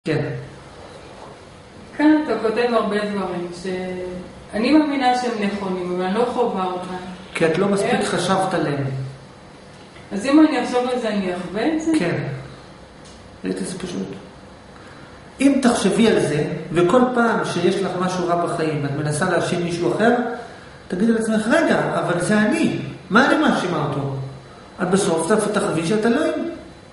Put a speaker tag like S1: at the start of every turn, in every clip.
S1: כן.
S2: כאן אתה כותב הרבה דברים שאני מאמינה שהם נכונים, אבל אני לא חובה אותם.
S1: כי את לא מספיק חשבת עליהם.
S2: אז אם אני אחשוב על זה, אני אחווה את זה?
S1: כן. ראיתי, זה פשוט. אם תחשבי על זה, וכל פעם שיש לך משהו רע בחיים, ואת מנסה להאשים מישהו אחר, תגידי לעצמך, רגע, אבל זה אני. מה אני מאשימה אותו? את בסוף תחשבי שאת אלוהים.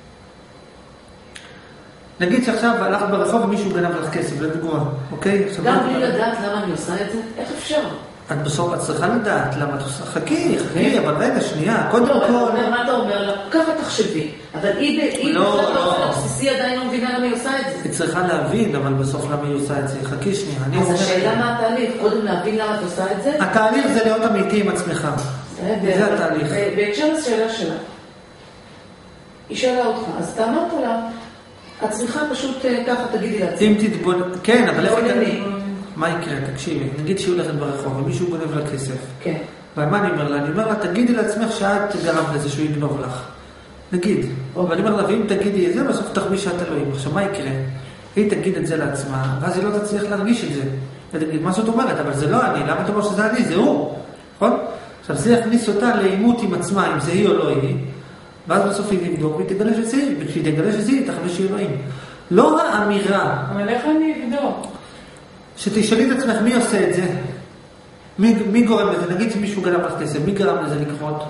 S1: נגיד שעכשיו הלכת ברחוב ומישהו גנב לך כסף, לדוגמה, אוקיי?
S3: גם בלי לדעת למה אני עושה את זה, איך אפשר?
S1: את בסוף, את צריכה לדעת למה את עושה. חכי, אבל רגע, שנייה, קודם כל...
S3: מה אתה אומר לה? ככה תחשבי. אבל היא באופן הבסיסי עדיין לא מבינה למה היא עושה את זה.
S1: היא צריכה להבין, אבל בסוף למה היא עושה את זה. חכי שנייה.
S3: אז השאלה מה התהליך? קודם להבין למה את עושה את זה?
S1: התהליך זה להיות אמיתי עם עצמך. זה התהליך.
S3: בהקשר לשאלה שלה. היא שאלה אותך, אז אתה אמרת לה, את צריכה פשוט ככה תגידי לעצמך.
S1: אם תתבונן, כן, אבל איך תגידי? מה יקרה? תקשיבי, נגיד שהיא הולכת ברחוב ומישהו גונב לה כסף.
S3: כן.
S1: ומה אני אומר לה? אני אומר לה, תגידי לעצמך שאת גרמת לזה שהוא יגנוב לך. נגיד. ואני אומר לה, ואם תגידי את זה, בסוף תחמיא שאת אלוהים. עכשיו, מה יקרה? היא תגיד את זה לעצמה, ואז היא לא תצליח להרגיש את זה. ותגיד, מה זאת אומרת? אבל זה לא אני. למה אתה אומר שזה אני? זה הוא. נכון? עכשיו, זה יכניס אותה לאימות עם עצמה, אם זה היא או לא היא. ואז בסוף היא תבדוק והיא תגלה שזה היא. וכשהיא תגלה שזה היא, תחמיא שהיא אלוהים. לא האמירה.
S2: אבל איך אני אבדוק?
S1: שתשאלי את עצמך מי עושה את זה? מי גורם לזה? נגיד שמישהו גנב לך כסף, מי גרם לזה לקרות?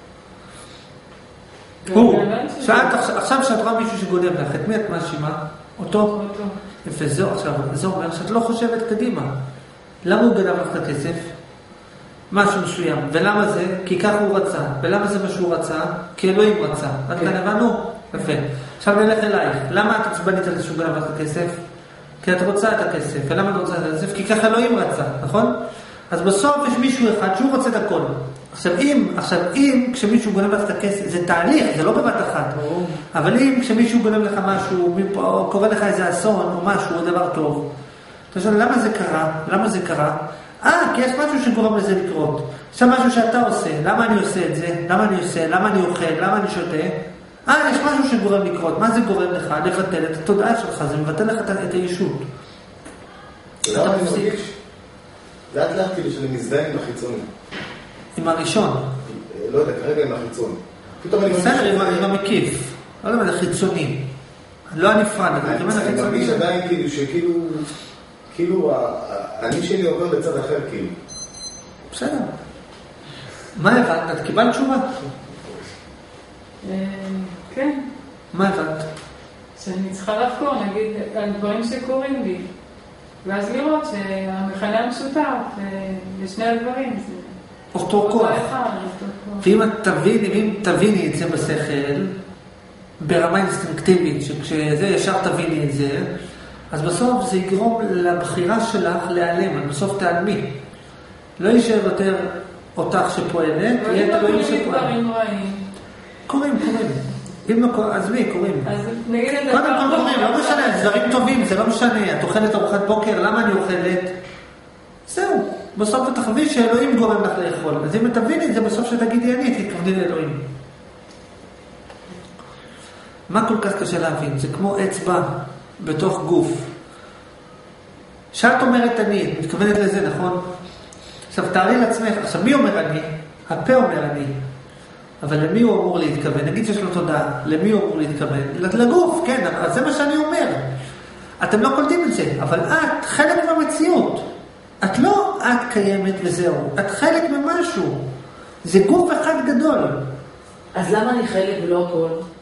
S1: הוא. עכשיו שאת רואה מישהו שגונב לך, את מי את מאשימה? אותו? יפה, זהו עכשיו. זה אומר שאת לא חושבת קדימה. למה הוא גנב לך את הכסף? משהו מסוים. ולמה זה? כי ככה הוא רצה. ולמה זה מה שהוא רצה? כי אלוהים רצה. עד כאן הבנו? יפה. עכשיו נלך אלייך. למה את עצבנית על זה שהוא גנב לך את הכסף? כי את רוצה את הכסף. ולמה את רוצה את הכסף? כי ככה אלוהים רצה, נכון? אז בסוף יש מישהו אחד שהוא רוצה את הכל. עכשיו אם כשמישהו גונב לך את הכסף, זה תהליך, זה לא בבת אחת. אבל אם כשמישהו גונב לך משהו, או קורא לך איזה אסון או משהו, או דבר טוב, אתה שואל, למה זה קרה? למה זה קרה? כי יש משהו שגורם לזה לקרות. עכשיו משהו שאתה עושה, למה אני עושה את זה? למה אני עושה? למה אני אוכל? למה אני שותה? יש משהו שגורם לקרות. מה זה גורם לך? לבטל את התודעה שלך, זה מבטל לך את הישות.
S4: למה אני מרגיש? לאט לאט כאילו שאני מזדהה עם החיצוני.
S1: עם הראשון?
S4: לא יודע, כרגע עם החיצון.
S1: בסדר, עם המקיף. לא יודע, זה חיצוני. לא הנפרד,
S4: אני מרגיש עדיין כאילו אני שלי עובר בצד אחר כאילו.
S1: בסדר. מה הבנת? את קיבלת תשובה?
S2: כן.
S1: מה הבנת?
S2: שאני צריכה לחקור, נגיד, על דברים שקורים לי. ואז לראות שהמכנה המשותף לשני הדברים זה...
S1: אותו כוח. ואם תביני את זה בשכל, ברמה אינסטינקטיבית, שכשזה ישר תביני את זה, אז בסוף זה יגרום לבחירה שלך להיעלם, בסוף תעלמי. לא יישאר יותר אותך שפועלת, יהיה את אלוהים שפועלת.
S2: דברים רעים.
S1: קוראים. אם לא קוראים, אז מי קוראים?
S2: אז נגיד את זה...
S1: קודם כל קוראים, לא משנה, דברים טובים, זה לא משנה. את אוכלת ארוחת בוקר, למה אני אוכלת? זהו, בסוף תחווי שאלוהים גורם לך לאכול. אז אם תביני את זה, בסוף שתגידי אני, תתכווני לאלוהים. מה כל כך קשה להבין? זה כמו אצבע בתוך גוף. שאת אומרת אני, את מתכוונת לזה, נכון? עכשיו תארי לעצמך, עכשיו מי אומר אני? הפה אומר אני. אבל למי הוא אמור להתכוון? נגיד שיש לו תודעה, למי הוא אמור להתכוון? לגוף, כן, אבל זה מה שאני אומר. אתם לא קולטים את זה, אבל את חלק מהמציאות. את לא את קיימת וזהו, את חלק ממשהו. זה גוף אחד גדול.
S3: אז למה אני חלק ולא הכל?